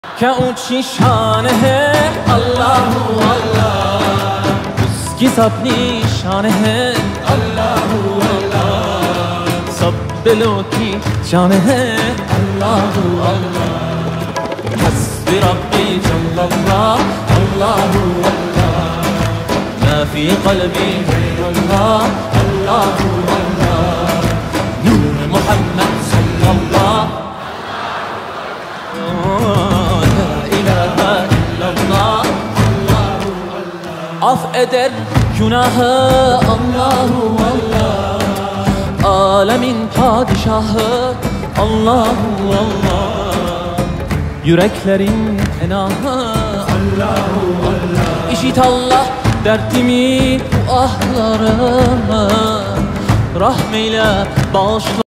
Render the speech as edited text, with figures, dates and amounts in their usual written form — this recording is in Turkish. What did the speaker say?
क्या ऊंची शान है अल्लाह अल्लाह, उसकी सब निशान है अल्लाह अल्लाह, सब दिलों की जान है अल्लाह अल्लाह। हस्बी रब्बी जल्लल्लाह अल्लाह अल्लाह, मा फी क़ल्बी गैरुल्लाह अल्लाह अल्लाह, नूर मुहम्मद सल्लल्लाह। Af eder günahı Allahu Allah, alemin padişahı Allahu Allah, yüreklerin penahı Allahu Allah. İşit Allah dertimi, bu ahlarımı, rahmeyle bağışla.